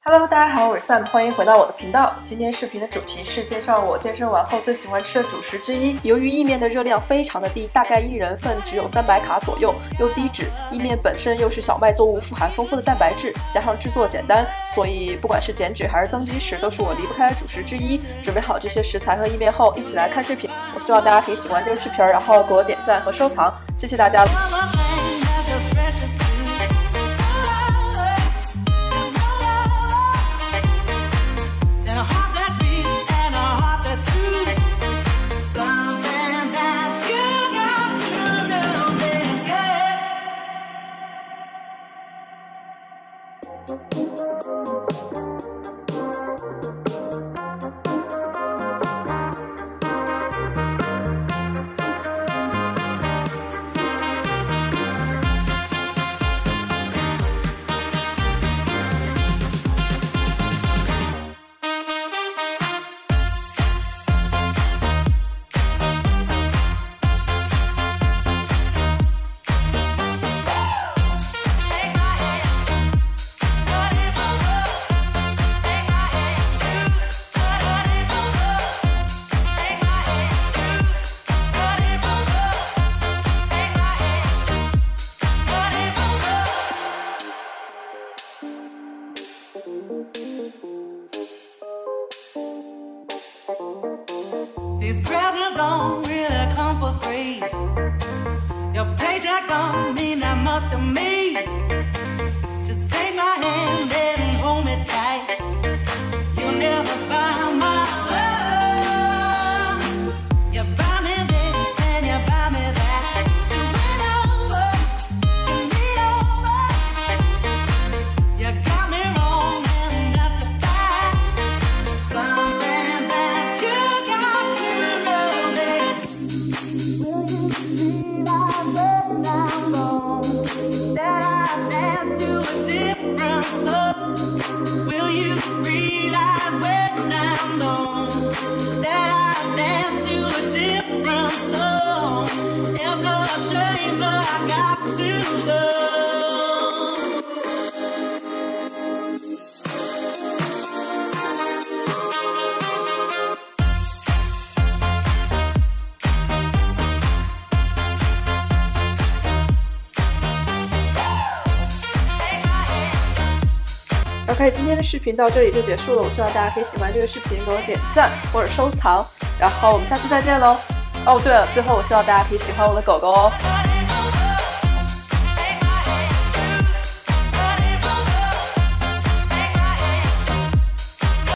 Hello， 大家好，我是 Sam， 欢迎回到我的频道。今天视频的主题是介绍我健身完后最喜欢吃的主食之一。由于意面的热量非常的低，大概一人份只有300卡左右，又低脂，意面本身又是小麦作物，富含丰富的蛋白质，加上制作简单，所以不管是减脂还是增肌时，都是我离不开的主食之一。准备好这些食材和意面后，一起来看视频。我希望大家可以喜欢这个视频，然后给我点赞和收藏，谢谢大家。 These presents don't really come for free. Your paycheck don't mean that much to me. Just take my hand and hold me tight. You'll never buy my love. You buy me this and you buy me that. So win over, win me over. You got me wrong and that's a fact. Something that you will you realize when I'm gone that I dance to a different song? It's a shame that I got to love. OK， 今天的视频到这里就结束了。我希望大家可以喜欢这个视频，给我点赞或者收藏。然后我们下期再见喽。哦，对了，最后我希望大家可以喜欢我的狗狗哦。